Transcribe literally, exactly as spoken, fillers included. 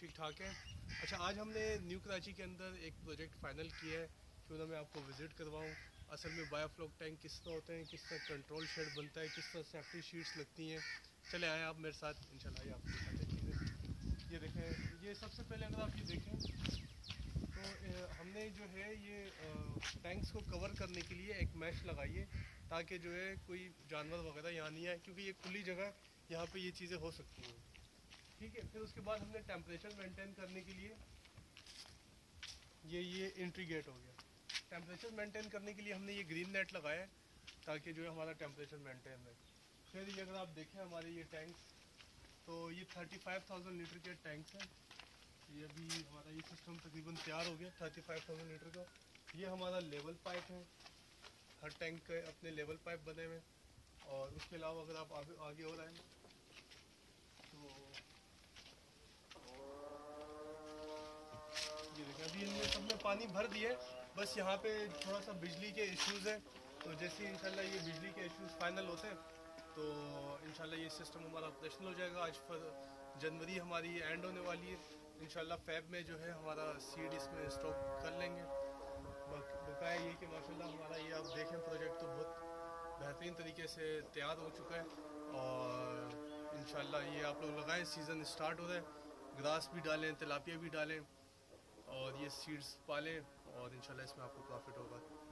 ठीक ठाक हैं। अच्छा, आज हमने न्यू कराची के अंदर एक प्रोजेक्ट फाइनल किया है, क्यों ना मैं आपको विज़िट करवाऊँ। असल में बायोफ्लोक टैंक किस तरह होते हैं, किस तरह कंट्रोल शेड बनता है, किस तरह सेफ्टी शीट्स लगती हैं। चले आएँ आप मेरे साथ, इंशाल्लाह ये आपको दिखाते हैं चीज़ें। ये देखें, ये सबसे पहले अगर आप ये देखें तो अ, हमने जो है ये टैंक्स को कवर करने के लिए एक मैश लगाई है, ताकि जो है कोई जानवर वगैरह यहाँ नहीं आए, क्योंकि ये खुली जगह, यहाँ पे ये चीज़ें हो सकती हैं। ठीक है, फिर उसके बाद हमने टेम्परेचर मेंटेन करने के लिए ये ये एंट्री गेट हो गया। टेम्परेचर मेंटेन करने के लिए हमने ये ग्रीन नेट लगाया है, ताकि जो है हमारा टेम्परेचर मेंटेन रहे। फिर ये अगर आप देखें हमारे ये टैंक्स, तो ये थर्टी फाइव थाउजेंड लीटर के टैंक्स हैं। ये अभी हमारा ये सिस्टम तकरीबन तैयार हो गया थर्टी फाइव थाउजेंड लीटर का। ये हमारा लेवल पाइप है, हर टैंक के अपने लेवल पाइप बने हुए हैं। और उसके अलावा अगर आप आगे आगे और आए तो ये देखिए, अभी इनमें सब में पानी भर दिए, बस यहाँ पे थोड़ा सा बिजली के इश्यूज़ हैं। तो जैसे इंशाल्लाह ये बिजली के इश्यूज़ फाइनल होते हैं तो इंशाल्लाह ये सिस्टम हमारा ऑपरेशनल हो जाएगा। आज फर जनवरी हमारी एंड होने वाली है, इंशाल्लाह फेब में जो है हमारा सीड इसमें स्टॉक कर लेंगे। बकाया ये कि माशाल्लाह हमारा ये आप देखें प्रोजेक्ट तो बहुत बेहतरीन तरीके से तैयार हो चुका है। और इंशाल्लाह ये आप लोग लगाएं, सीज़न स्टार्ट हो रहा है, ग्रास भी डालें, तिलापिया भी डालें और ये सीड्स पालें और इंशाल्लाह इसमें आपको प्रॉफिट होगा।